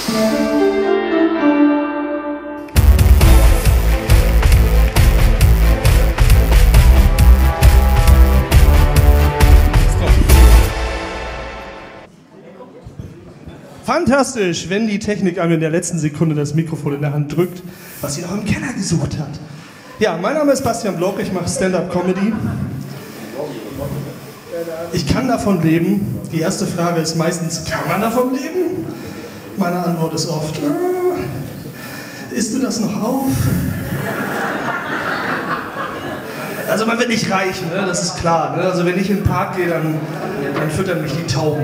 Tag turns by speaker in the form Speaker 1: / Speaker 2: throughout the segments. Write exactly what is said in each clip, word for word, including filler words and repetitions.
Speaker 1: Fantastisch, wenn die Technik einem in der letzten Sekunde das Mikrofon in der Hand drückt, was sie noch im Keller gesucht hat. Ja, mein Name ist Bastian Block, ich mache Stand-Up-Comedy. Ich kann davon leben. Die erste Frage ist meistens, kann man davon leben? Meine Antwort ist oft, äh, isst du das noch auf? Also man wird nicht reich, ne? Das ist klar. Ne? Also wenn ich in den Park gehe, dann, dann füttern mich die Tauben.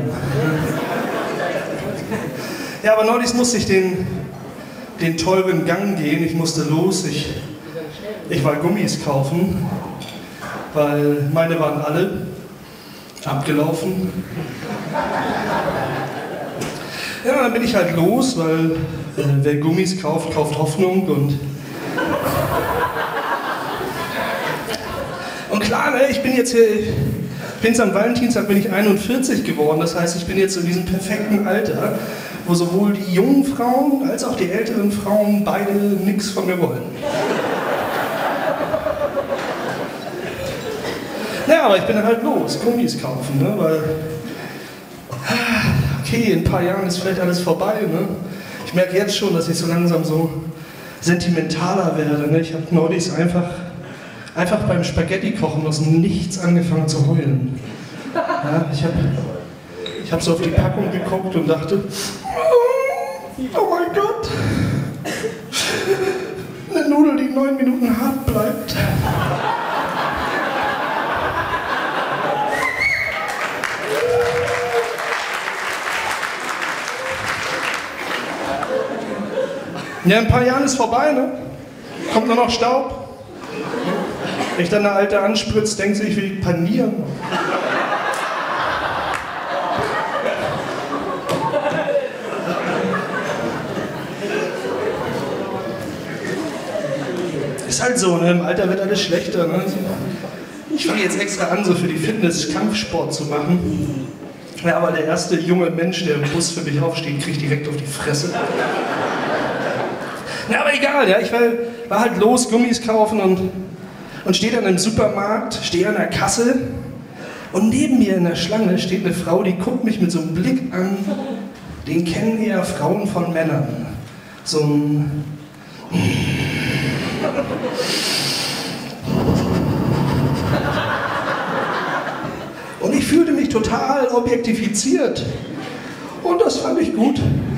Speaker 1: Ja, aber neulich musste ich den, den teuren Gang gehen, ich musste los, ich, ich wollte Gummis kaufen, weil meine waren alle abgelaufen. Ja, dann bin ich halt los, weil äh, wer Gummis kauft, kauft Hoffnung und... Und klar, ne, ich bin jetzt hier... Ich bin am Valentinstag bin ich einundvierzig geworden, das heißt, ich bin jetzt in diesem perfekten Alter, wo sowohl die jungen Frauen als auch die älteren Frauen beide nichts von mir wollen. Ja, aber ich bin halt los, Gummis kaufen, ne, weil... Okay, in ein paar Jahren ist vielleicht alles vorbei, ne? Ich merke jetzt schon, dass ich so langsam so sentimentaler werde, ne? Ich habe neulich einfach... einfach beim Spaghetti-Kochen aus dem Nichts angefangen zu heulen. Ja, ich habe ich hab so auf die Packung geguckt und dachte, oh mein Gott, eine Nudel, die neun Minuten hart bleibt. Ja, in ein paar Jahren ist vorbei, ne? Kommt nur noch Staub. Wenn ich dann eine Alte anspritzt, denkt sie, ich will panieren. Ist halt so, ne? Im Alter wird alles schlechter. Ne? Ich fange jetzt extra an, so für die Fitness Kampfsport zu machen. Ja, aber der erste junge Mensch, der im Bus für mich aufsteht, kriegt direkt auf die Fresse. Ja, aber egal, ja? Ich war, war halt los, Gummis kaufen und... Und stehe dann im Supermarkt, stehe an der Kasse und neben mir in der Schlange steht eine Frau, die guckt mich mit so einem Blick an, den kennen eher Frauen von Männern. So ein... Und ich fühlte mich total objektifiziert. Und das fand ich gut.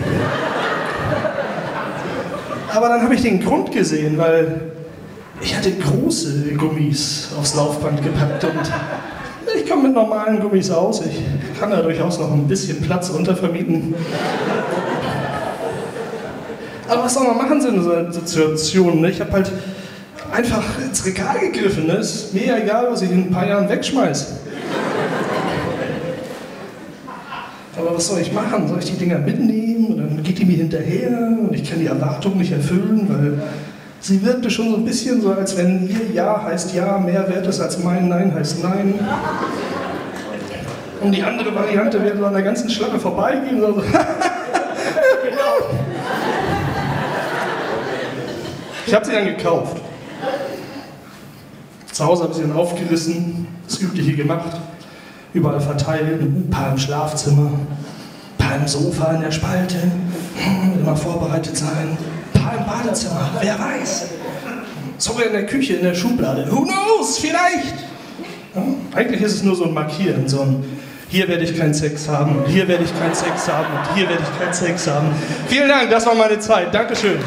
Speaker 1: Aber dann habe ich den Grund gesehen, weil... Ich hatte große Gummis aufs Laufband gepackt und ich komme mit normalen Gummis aus. Ich kann da durchaus noch ein bisschen Platz untervermieten. Aber was soll man machen in so einer Situation? Ne? Ich habe halt einfach ins Regal gegriffen. Ne? Ist mir egal, was ich in ein paar Jahren wegschmeiße. Aber was soll ich machen? Soll ich die Dinger mitnehmen? Und dann geht die mir hinterher und ich kann die Erwartung nicht erfüllen, weil... Sie wirkte schon so ein bisschen so, als wenn ihr Ja heißt Ja mehr wert ist als mein Nein heißt Nein. Und die andere Variante wäre so an der ganzen Schlange vorbeigehen. So. Ich habe sie dann gekauft. Zu Hause habe ich sie dann aufgerissen, das Übliche gemacht, überall verteilt, ein paar im Schlafzimmer, ein paar im Sofa in der Spalte, immer vorbereitet sein. Im Badezimmer, wer weiß. Sogar in der Küche, in der Schublade. Who knows, vielleicht. Ja, eigentlich ist es nur so ein Markieren, so ein hier werde ich keinen Sex haben, hier werde ich keinen Sex haben und hier werde ich keinen Sex haben. Vielen Dank, das war meine Zeit. Dankeschön.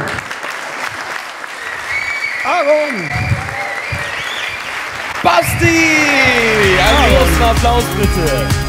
Speaker 1: Aaron!
Speaker 2: Basti! Einen großen Applaus bitte.